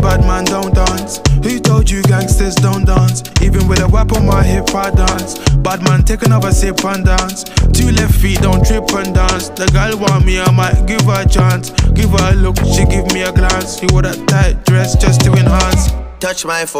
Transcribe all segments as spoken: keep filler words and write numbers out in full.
bad man don't dance. Who told you gangsters don't dance? Even with a whip on my hip I dance. Bad man take another sip and dance. Two left feet don't trip and dance. The girl want me, I might give her a chance. Give her a look, she give me a glance. She wore that tight dress just to enhance. Touch my phone.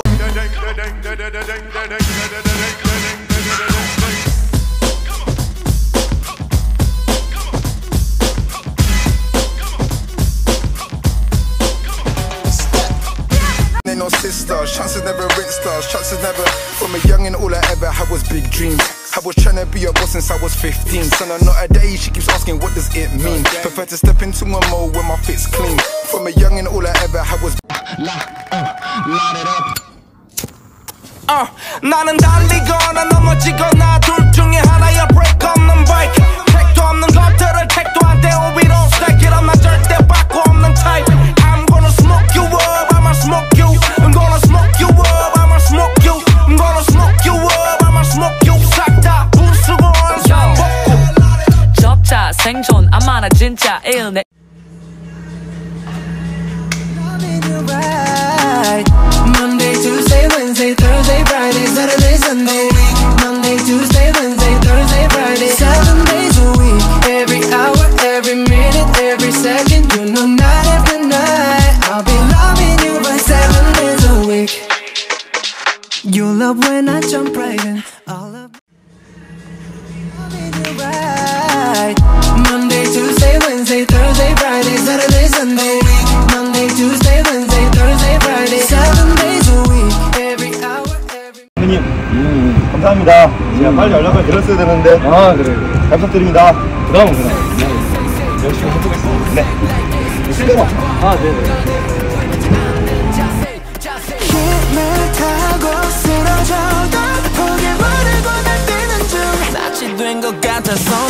No sisters, chances never rinsed us, chances never. From a youngin', all I ever had was big dreams. I was tryna be a boss since I was fifteen. Son, I'm not a day, she keeps asking what does it mean. Prefer to step into a mode where my fit's clean. From a youngin', all I ever had was Light it up. Uh, 나는 달리거나 넘어지거나 둘 중에 하나야. break 없는 bike, 택도 없는 것들을 택도 안 떼어. We don't stack it up, 나 절대 바꿔 없는 type. I'm gonna smoke you up, I'ma smoke you. I'm gonna smoke you up, I'ma smoke you. I'm gonna smoke you up, I'ma smoke you. 싹 다 부수고 원상 복구. 접자 생존 아마나 진짜 일네. Monday, Tuesday, Wednesday, Thursday, Friday, Saturday, Sunday. Monday, Tuesday, Wednesday, Thursday, Friday. Seven days a week. Every hour, every minute, every second. You know, night after night, I'll be loving you by seven days a week. You love when I jump right in. All of loving you right. Monday, Tuesday, Wednesday, Thursday, Friday, Saturday, Sunday. Monday, Tuesday, Wednesday, Thursday, Friday. Seven days a week. Every hour, every. 형님, 음, 감사합니다. 제가 빨리 연락을 드렸어야 되는데. 아, 그래. 잘 부탁드립니다. 그럼, 그럼. 네. 열심히 해보겠습니다. 네. 아, 네네. 힘을 타고 쓰러져도 포기버리고 날 뛰는 중 낯이 된 것 같아서